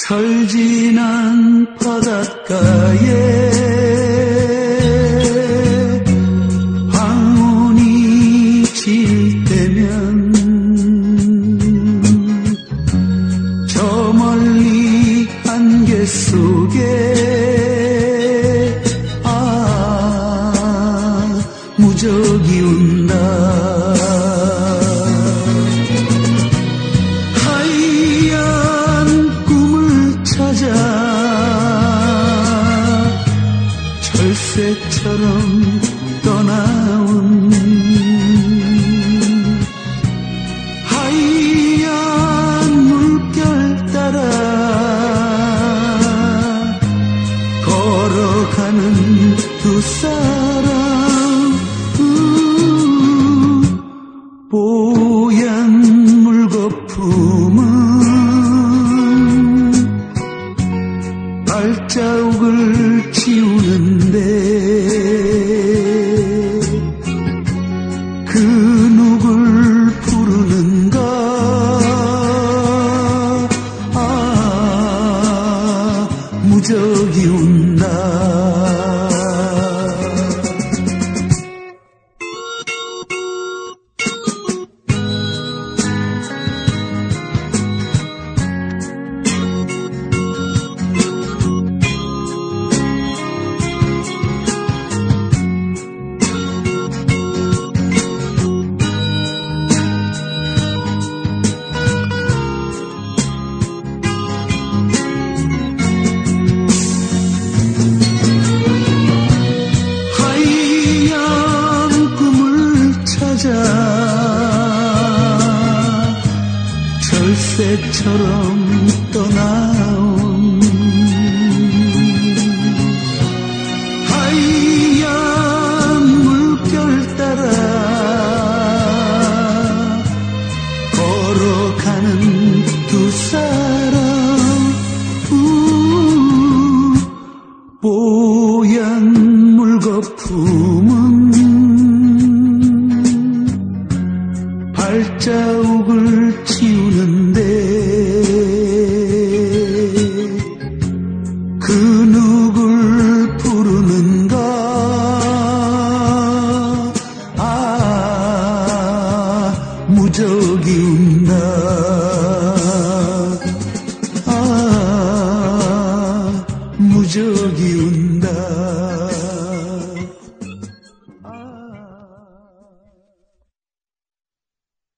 설진한 바닷가에 황혼이 질 때면 저 멀리 안개 속에 무적이 온다. 철새처럼 떠나온 하얀 물결 따라 걸어가는 두 사람, 뽀얀 물거품은 발자국을 지우는데 그 누굴 부르는가. 무적이 온다. 철새처럼 떠나온 하얀 물결 따라 걸어가는 두 사람, 뽀얀 물거품은 발자국을 지우는데 그 누굴 부르는가. 무적이 온다. 무적이 온다.